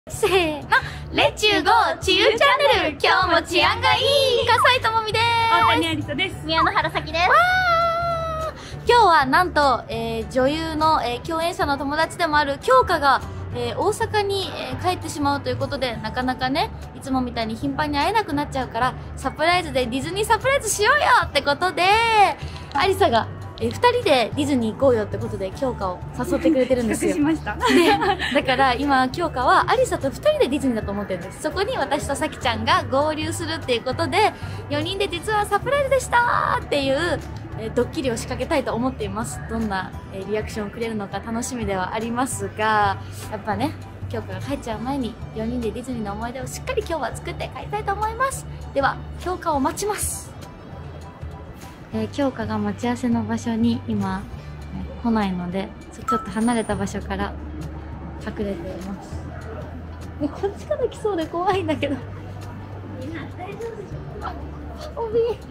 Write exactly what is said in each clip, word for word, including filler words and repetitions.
せーの、レッチューゴー治癒チャンネル、今日も治安がいい笠井智美でーす。 大谷ありさです。 宮野原咲です。 今日はなんと、えー、女優の、えー、共演者の友達でもある京香が、えー、大阪に、えー、帰ってしまうということで、なかなかね、いつもみたいに頻繁に会えなくなっちゃうから、サプライズでディズニーサプライズしようよってことで、ありさが、えー、二人でディズニー行こうよってことで京香を誘ってくれてるんですよ。 しました。 で、だから今京香はアリサと二人でディズニーだと思ってるんです。そこに私とさきちゃんが合流するっていうことで、よにんで実はサプライズでしたーっていう、えー、ドッキリを仕掛けたいと思っています。どんな、えー、リアクションをくれるのか楽しみではありますが、やっぱね、京香が帰っちゃう前によにんでディズニーの思い出をしっかり今日は作って帰りたいと思います。では、京香を待ちます。えー、京香が待ち合わせの場所に今、えー、来ないのでちょっと離れた場所から隠れています。ね、こっちから来そうで怖いんだけど。みんな大丈夫でしょうか。おびえ。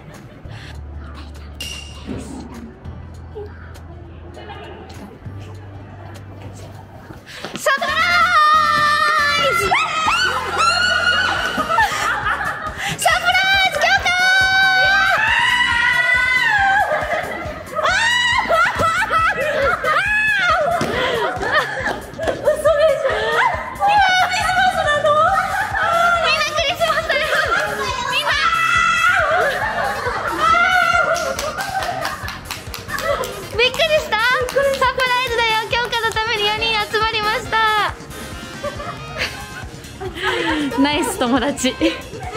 サプライズ。ナイス友達。えー、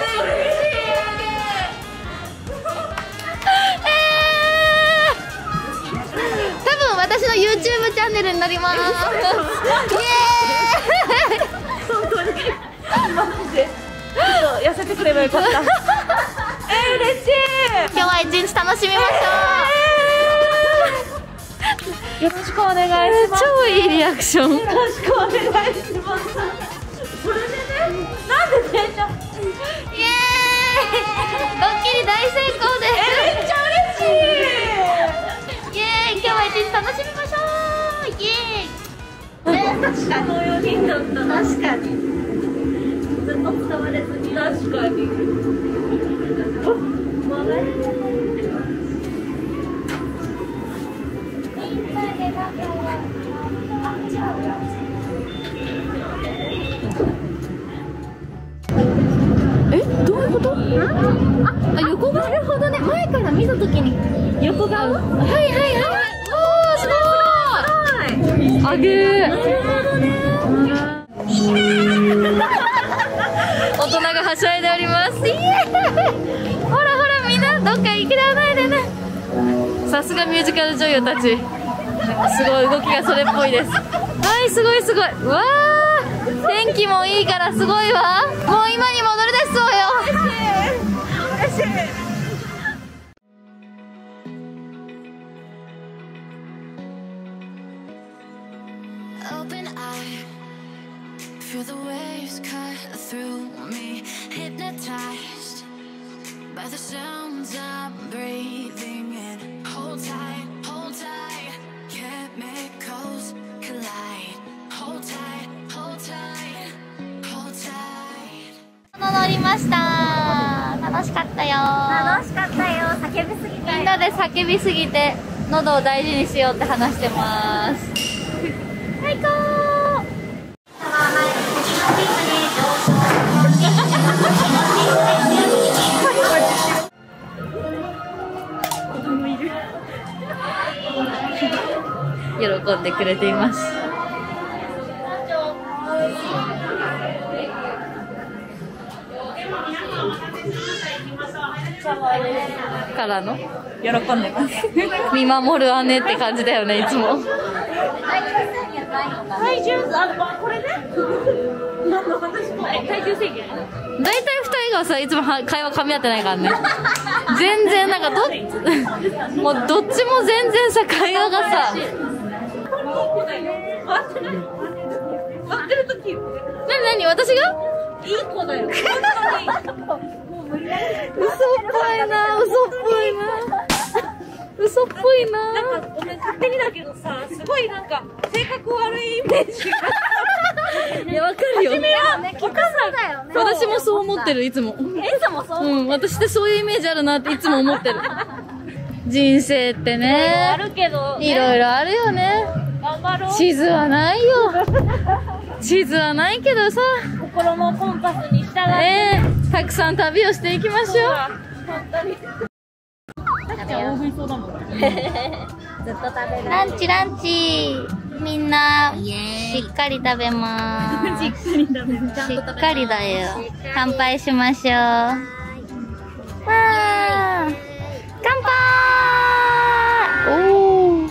多分私の ユーチューブ チャンネルになります。イエーイ。 本当にマジでちょっと痩せてくればよかった。えー、嬉しい。 今日は一日楽しみましょう。 よろしくお願いします。 超いいリアクション。 よろしくお願いします。それでね、なんで電車。イエーイ。 ドッキリ大成功です。 え、めっちゃ嬉しい。 イエーイ。今日は一日楽しみましょう。イエーイ。 確かに。このよにんだった。確かに。ずっと伝われずに。確かに。曲がれ。え、どういうこと？あ、横が。なるほどね。前から見たときに横が。はいはいはい。おー、すごい。あげー。なるほどね。大人がはしゃいでおります。イエーイ。ほらほら、みんなどっか行きらないでね。さすがミュージカル女優たち。すごい動きがそれっぽいです。はい、すごいすごい。うわー、天気もいいからすごいわ。もう今に戻るですそうよ。嬉しい嬉しい。 Open eye, feel the waves cut through me, hypnotized by the sounds I'm breathing in. Hold tight, hold tight, chemicals collide. Hold tight, hold tight, hold tight. 乗りました。楽しかったよ。 楽しかったよ。叫びすぎて。みんなで叫びすぎて喉を大事にしようって話してます。最高。喜んでくれています。からの喜んでます。 見守る姉って感じだよね、いつも。 体重、あ、これね。何の話もない。体重制限。 大体二人がさ、いつもは会話噛み合ってないからね。全然なんかどもうどっちも全然さ、会話がさ。 待ってない。待ってる時。 なになに、私がいい子だよ。 嘘っぽいな、嘘っぽいな。嘘っぽいな。 なんかごめん、勝手にだけどさ、すごいなんか性格悪いイメージがいや、わかるよ。私もそう思ってる、いつも。 いつもそう。 うん、私ってそういうイメージあるなっていつも思ってる。人生ってね、 あるけど、 いろいろあるよね。 頑張ろう。 地図はないよ。地図はないけどさ、 心のコンパスに従って。 えー、たくさん旅をしていきましょう。 本当に。 大食いそうだもん。ずっと食べる。ランチランチ。みんな、しっかり食べまーす。しっかり食べる。しっかりだよ。乾杯しましょう。わー。乾杯。おー。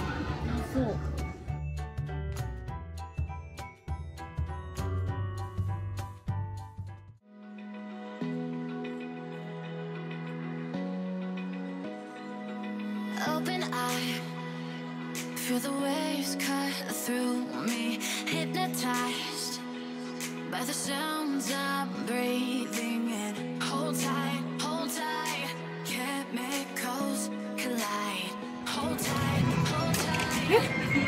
Open eye, feel the waves cut through me, hypnotized by the sounds I'm breathing in. Hold tight, hold tight, chemicals collide. Hold tight, hold tight.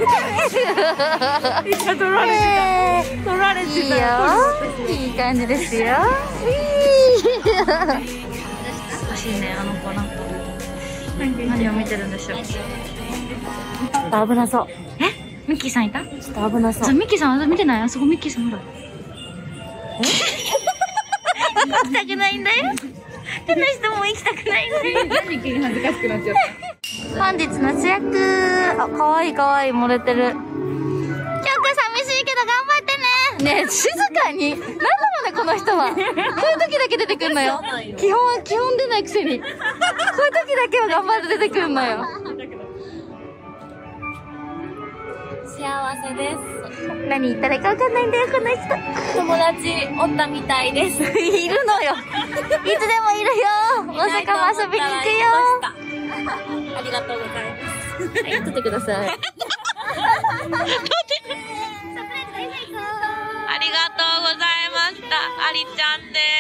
取られてた。取られてた。 いいよ。いい感じですよ。 欲しいね、あの子なんか。何を見てるんでしょう。 ちょっと危なそう。 え、ミッキーさんいた？ ちょっと危なそう。 そう、ミッキーさん、見てない？あそこミッキーさんほら。行きたくないんだよ。この人も行きたくないんだよ。 何急に恥ずかしくなっちゃった。 本日の主役。あ、かわいいかわいい、漏れてる。きょうこ寂しいけど頑張ってね。ねえ、静かに。なんだろうね、この人は。こういう時だけ出てくんのよ。基本は、基本出ないくせに。こういう時だけは頑張って出てくんのよ。 幸せです。 何言ったらいいかわかんないんだよ、この人。 友達おったみたいです。 いるのよ。いつでもいるよ。大阪も遊びに行くよ。 ありがとうございます。 はい、撮ってください。 ありがとうございました。ありちゃんです。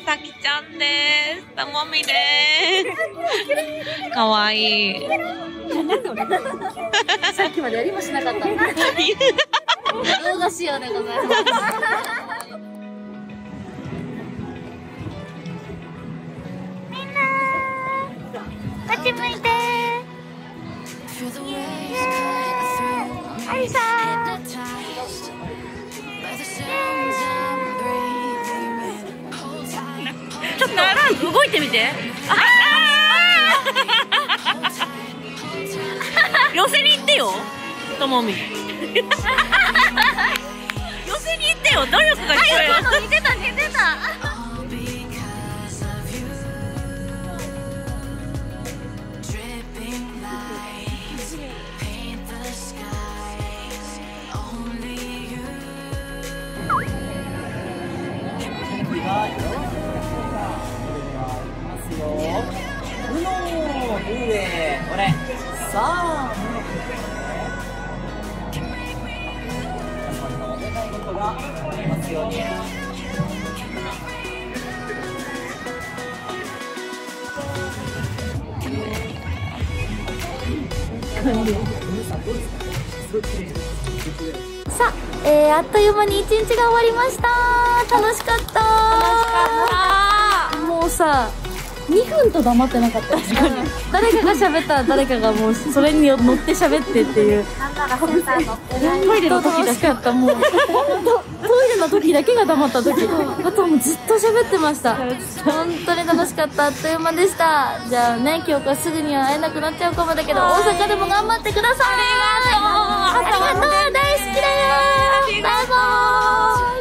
さきちゃんです。たもみです。かわいい。 さっきまでやりもしなかった。動画仕様でございます。 こっち向いて。ありさちょっとならん、動いてみて。あ寄せに行ってよ、ともみ。寄せに行ってよ、努力が必要よ。 似てた似てた。さあ、えー、あっという間に一日が終わりました。楽しかったー。もうさ、にふんと黙ってなかった。誰かが喋ったら誰かがもうそれに乗って喋ってっていう。トイレの時楽しかった。もうトイレの時だけが黙った時。あとはもうずっと喋ってました。本当に楽しかった。あっという間でした。じゃあね、今日からすぐには会えなくなっちゃうかもだけど、大阪でも頑張ってください。ありがとう。ありがとう。大好きだよ。バイバーイ。